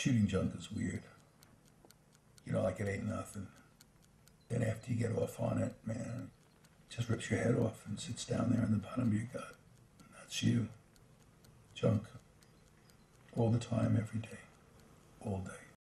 shooting junk is weird. You know, like it ain't nothing. Then after you get off on it, man, it just rips your head off and sits down there in the bottom of your gut. And that's you. Junk. All the time, every day. All day.